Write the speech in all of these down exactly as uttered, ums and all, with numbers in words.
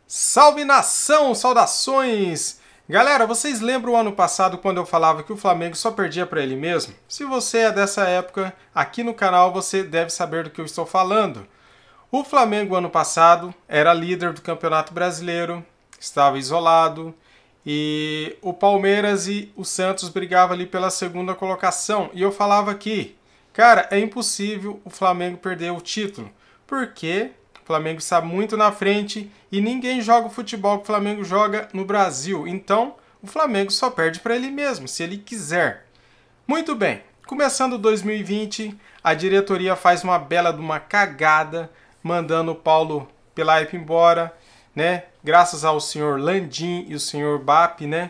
Salve nação, saudações! Galera, vocês lembram o ano passado quando eu falava que o Flamengo só perdia para ele mesmo? Se você é dessa época, aqui no canal você deve saber do que eu estou falando. O Flamengo ano passado era líder do Campeonato Brasileiro, estava isolado, e o Palmeiras e o Santos brigavam ali pela segunda colocação. E eu falava aqui, cara, é impossível o Flamengo perder o título, porque o Flamengo está muito na frente e ninguém joga o futebol que o Flamengo joga no Brasil. Então, o Flamengo só perde para ele mesmo, se ele quiser. Muito bem, começando dois mil e vinte, a diretoria faz uma bela de uma cagada, mandando o Paulo Pelaipe embora, né? Graças ao senhor Landim e o senhor B A P, né?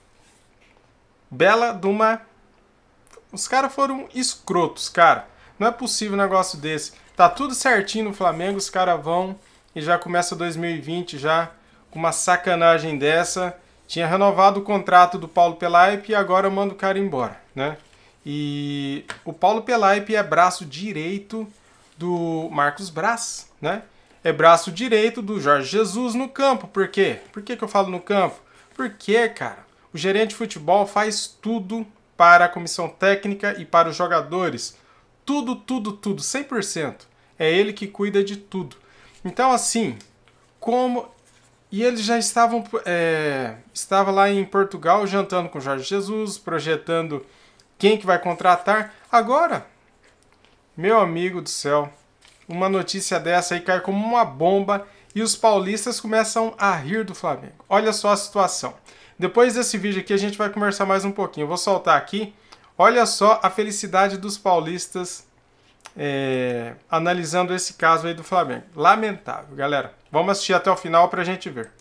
Bela de uma... Os caras foram escrotos, cara. Não é possível um negócio desse. Tá tudo certinho no Flamengo, os caras vão e já começa dois mil e vinte já com uma sacanagem dessa. Tinha renovado o contrato do Paulo Pelaipe e agora manda o cara embora, né? E o Paulo Pelaipe é braço direito do Marcos Braz, né? É braço direito do Jorge Jesus no campo. Por quê? Por que que eu falo no campo? Porque, cara, o gerente de futebol faz tudo para a comissão técnica e para os jogadores. Tudo, tudo, tudo, cem por cento. É ele que cuida de tudo. Então, assim, como... E eles já estavam... É... Estava lá em Portugal jantando com o Jorge Jesus, projetando quem que vai contratar. Agora, meu amigo do céu, uma notícia dessa aí cai como uma bomba e os paulistas começam a rir do Flamengo. Olha só a situação. Depois desse vídeo aqui a gente vai conversar mais um pouquinho. Eu vou soltar aqui. Olha só a felicidade dos paulistas é, analisando esse caso aí do Flamengo. Lamentável, galera. Vamos assistir até o final pra gente ver.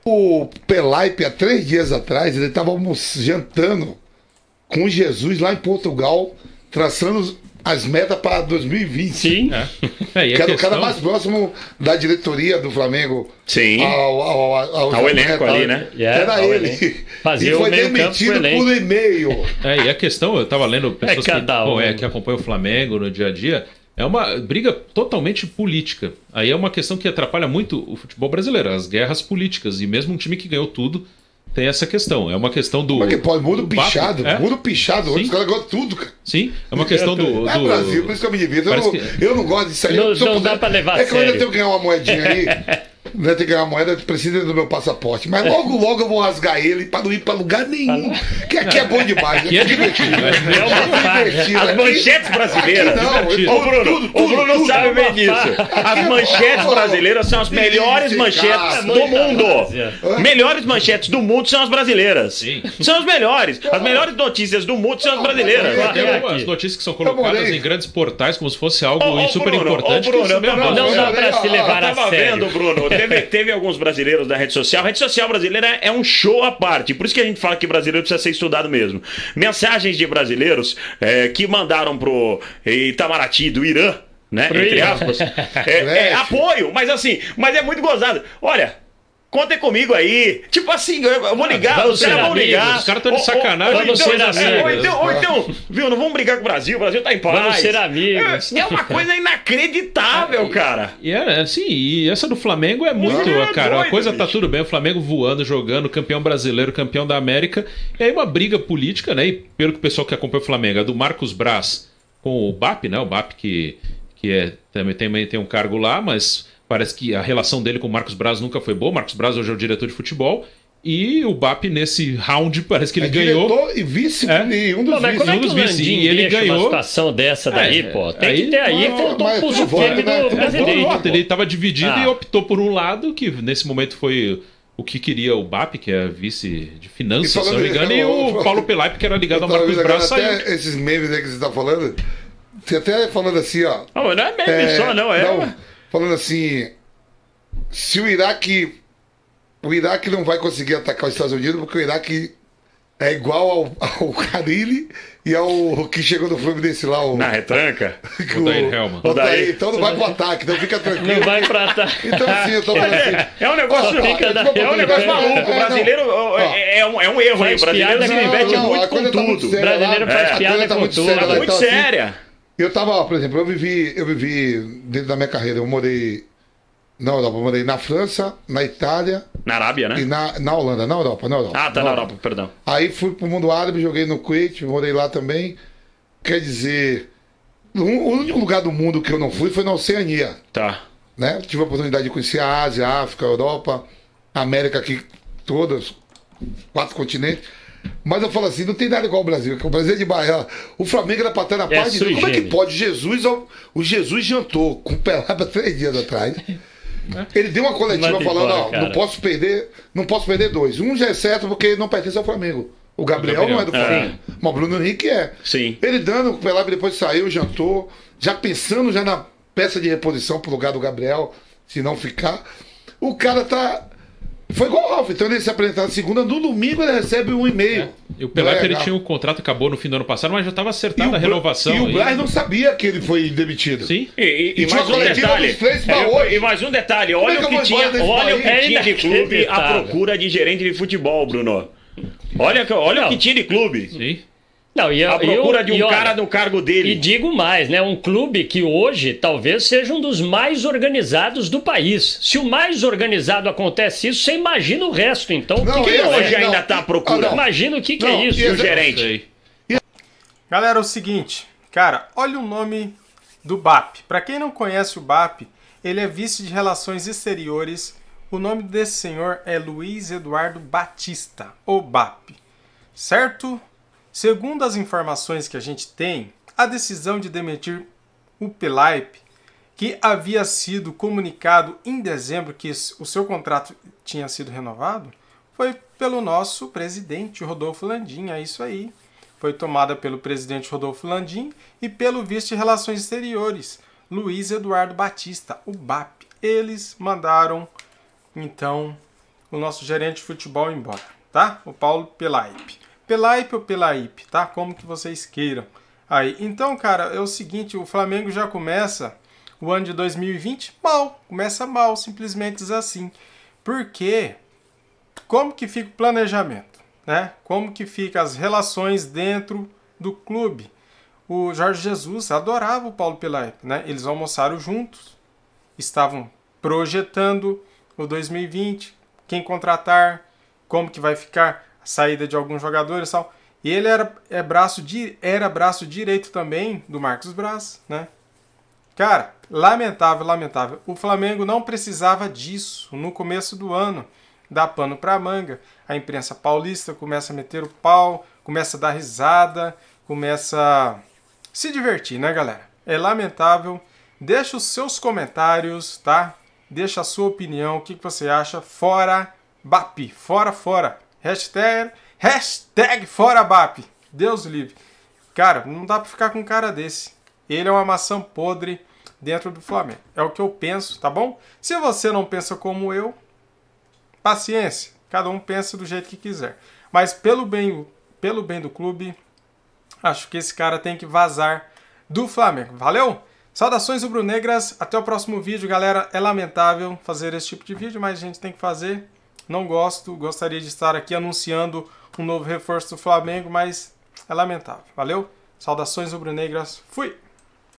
O Pelaipe, há três dias atrás, ele estava jantando com Jesus lá em Portugal, traçando as metas para dois mil e vinte. Sim. É. É, que era questão... o cara mais próximo da diretoria do Flamengo. Sim. Ao, ao, ao, ao elenco ao, ali, né? Yeah, era ele. Fazia e foi o meio demitido campo por e-mail. É, e a questão, eu estava lendo pessoas é que, um. bom, é, que acompanham o Flamengo no dia a dia, é uma briga totalmente política. Aí é uma questão que atrapalha muito o futebol brasileiro, as guerras políticas. E mesmo um time que ganhou tudo tem essa questão. É uma questão do... Como é que pode? Mundo pichado. É? Mundo pichado. Os caras ganham tudo, cara. Sim, é uma questão do... É do... Brasil, por isso que eu me divido. Eu, que... eu não gosto disso aí. Não, eu não dá pra levar É que eu sério. ainda tenho que ganhar uma moedinha aí. Ainda tenho que ganhar uma moeda, precisa do meu passaporte. Mas logo, logo eu vou rasgar ele pra não ir pra lugar nenhum. Que aqui é bom demais. Né? Aqui é divertido. Né? É uma divertido. As manchetes brasileiras. Não, Ô Bruno, tudo, tudo, o Bruno tudo, sabe tudo, bem disso. As manchetes brasileiras são as melhores manchetes do mundo. Melhores manchetes do mundo são as brasileiras. Sim. São as melhores. As melhores notícias do mundo são as brasileiras. Tem algumas notícias que são colocadas em grandes portais como se fosse algo Ô, ô, super Bruno, importante. ô, Bruno, que isso mesmo não, não, não dá pra se levar eu a tava sério. vendo, Bruno, teve, teve alguns brasileiros da rede social. A rede social brasileira é um show à parte. Por isso que a gente fala que brasileiro precisa ser estudado mesmo. Mensagens de brasileiros é, que mandaram pro Itamaraty do Irã, né? Pro Entre Irã. aspas. É, é apoio, mas assim, mas é muito gozado. Olha. Contem comigo aí. Tipo assim, eu vou ligar, os caras vão ligar. Os caras estão de sacanagem. Ou então, Vocês assim, ou, então, ou amigos. então, viu, não vamos brigar com o Brasil, o Brasil tá em paz. Vamos ser amigos. É, é uma coisa inacreditável, cara. E é, assim, e essa do Flamengo é muito, É cara, a doido, coisa tá bicho. tudo bem, o Flamengo voando, jogando, campeão brasileiro, campeão da América, e aí uma briga política, né, e pelo que o pessoal que acompanha o Flamengo, a do Marcos Braz com o B A P, né, o B A P que, que é, também tem, tem um cargo lá, mas parece que a relação dele com o Marcos Braz nunca foi boa, o Marcos Braz hoje é o diretor de futebol, e o B A P nesse round parece que ele é ganhou. Diretor e vice, É. e um dos Pô, mas vice. como é um que dos o vice, Landim e ele deixa ganhou. uma situação dessa daí, É, pô? Tem aí- que ter aí, Não, faltou mas um pulso tu voto, firme né? do Tu brasileiro. Voto, ele estava dividido Ah. e optou por um lado, que nesse momento foi o que queria o B A P, que é vice de finanças, E se não falando me engano, isso, e eu- o eu- Paulo Pelaipe, que era ligado ao Eu tava Marcos vendo Braz, agora saiu. até esses memes aí que você tá falando. Você até falando assim, ó. Não, mas não é meme só, não, é. Não, falando assim, se o Iraque, o Iraque não vai conseguir atacar os Estados Unidos porque o Iraque é igual ao, ao Carilli e ao que chegou no Fluminense lá, o, Na retranca. que O Dair Helman. o Dair, Dair. então não vai pro ataque, então fica tranquilo. Não vai pra tá. Então assim, eu tô falando assim. É, é um negócio, Só fica da- é um negócio maluco. O brasileiro é, é um, é um erro aí. O Faz brasileiro piada se com- mete Não, não, muito a coisa com tá muito tudo. séria lá. Brasileiro faz É, a piada coisa tá com muito tudo. séria lá. Muito Então, assim, séria. Eu tava, por exemplo, eu vivi, eu vivi dentro da minha carreira, eu morei Na Europa, eu morei na França, na Itália Na Arábia, e né? na, na Holanda. Na Europa, na Europa. Ah, tá na Europa, perdão. Aí fui pro mundo árabe, joguei no Kuwait, morei lá também. Quer dizer, o o único lugar do mundo que eu não fui foi na Oceania, Tá. né? Tive a oportunidade de conhecer a Ásia, a África, a Europa, a América aqui, todas, quatro continentes. Mas eu falo assim, não tem nada igual ao Brasil, que o Brasil é de Bahia. O Flamengo era pra estar na É paz de Deus. sui Como é que generis. pode? Jesus, ó, o Jesus jantou com o Pelada três dias atrás. Ele deu uma coletiva Manda falando, embora, ó, cara. não posso perder, não posso perder dois. Um já é certo porque não pertence ao Flamengo. O Gabriel, Gabriel. não é do Flamengo. Mas o Bruno Henrique é. Sim. Ele dando, o Pelada depois saiu, jantou, já pensando já na peça de reposição pro lugar do Gabriel, se não ficar. O cara tá. Foi igual o Ralf, então ele se apresentar na segunda, no domingo ele recebe um e-mail. E o Pelé, Não é, ele não. tinha um contrato, acabou no fim do ano passado, mas já estava E acertada o a Bra- renovação. E o aí. Braz não sabia que ele foi demitido. Sim. E, e- E e tinha mais uma um coletiva detalhe. dos três pra É, hoje. e mais um detalhe. Como é Olha que o eu que vou tinha, embora desse olha o que país? tinha de clube à Inacreditável. procura de gerente de futebol, Bruno. Olha, que- olha Não. o que tinha de clube. Sim. Não, e, A e procura eu- de um e olha, cara no cargo E dele. digo mais, né? Um clube que hoje talvez seja um dos mais organizados do país. Se o mais organizado acontece isso, você imagina o resto, então. Não, o que, que é, é, hoje é, ainda não. tá à procura. Ah, não. Imagina o que, que Não, é isso. e E o esse- gerente? Sei. Galera, é o seguinte, cara, olha o nome do B A P. Para quem não conhece o B A P, ele é vice de Relações Exteriores. O nome desse senhor é Luiz Eduardo Batista, ou B A P, certo? Segundo as informações que a gente tem, a decisão de demitir o Pelaipe, que havia sido comunicado em dezembro que o seu contrato tinha sido renovado, foi pelo nosso presidente Rodolfo Landim, é isso aí. Foi tomada pelo presidente Rodolfo Landim e pelo vice de Relações Exteriores, Luiz Eduardo Batista, o B A P. Eles mandaram, então, o nosso gerente de futebol embora, tá? O Paulo Pelaipe. Pelaipe ou Pelaipe, tá? Como que vocês queiram. Aí, então, cara, é o seguinte, o Flamengo já começa o ano de dois mil e vinte mal. Começa mal, simplesmente assim. Porque como que fica o planejamento, né? Como que fica as relações dentro do clube? O Jorge Jesus adorava o Paulo Pelaipe, né? Eles almoçaram juntos, estavam projetando o dois mil e vinte, quem contratar, como que vai ficar a saída de alguns jogadores e tal. E ele era, é braço di, era braço direito também do Marcos Braz, né? Cara, lamentável, lamentável. O Flamengo não precisava disso no começo do ano. Dá pano pra manga. A imprensa paulista começa a meter o pau, começa a dar risada, começa a se divertir, né, galera? É lamentável. Deixa os seus comentários, tá? Deixa a sua opinião, o que que você acha. Fora B A P, fora, fora. Hashtag, hashtag fora B A P. Deus livre. Cara, não dá pra ficar com um cara desse. Ele é uma maçã podre dentro do Flamengo. É o que eu penso, tá bom? Se você não pensa como eu, paciência. Cada um pensa do jeito que quiser. Mas pelo bem, pelo bem do clube, acho que esse cara tem que vazar do Flamengo. Valeu? Saudações rubro-negras. Até o próximo vídeo, galera. É lamentável fazer esse tipo de vídeo, mas a gente tem que fazer. Não gosto. Gostaria de estar aqui anunciando um novo reforço do Flamengo, mas é lamentável. Valeu? Saudações rubro-negras. Fui!